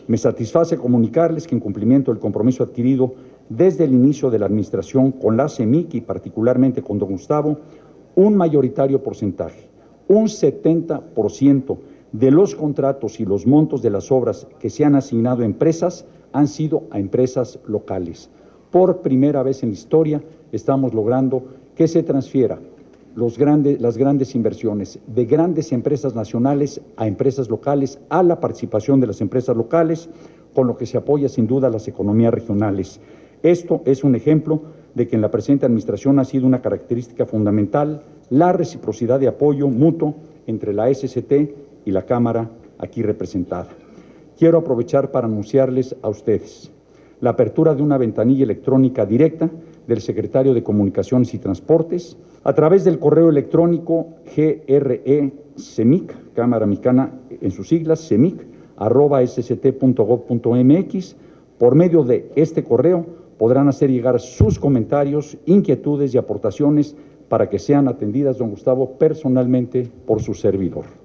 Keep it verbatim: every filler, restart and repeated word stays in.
Me satisface comunicarles que en cumplimiento del compromiso adquirido desde el inicio de la administración con la CEMIC y particularmente con don Gustavo, un mayoritario porcentaje, un setenta por ciento de los contratos y los montos de las obras que se han asignado a empresas han sido a empresas locales. Por primera vez en la historia estamos logrando que se transfiera los grandes, las grandes inversiones de grandes empresas nacionales a empresas locales, a la participación de las empresas locales, con lo que se apoya sin duda a las economías regionales. Esto es un ejemplo de que en la presente administración ha sido una característica fundamental la reciprocidad de apoyo mutuo entre la S C T y la Cámara aquí representada. Quiero aprovechar para anunciarles a ustedes la apertura de una ventanilla electrónica directa del secretario de Comunicaciones y Transportes a través del correo electrónico grecemic, Cámara Mexicana en sus siglas, cemic, arroba sct punto gob punto mx. Por medio de este correo podrán hacer llegar sus comentarios, inquietudes y aportaciones para que sean atendidas, don Gustavo, personalmente por su servidor.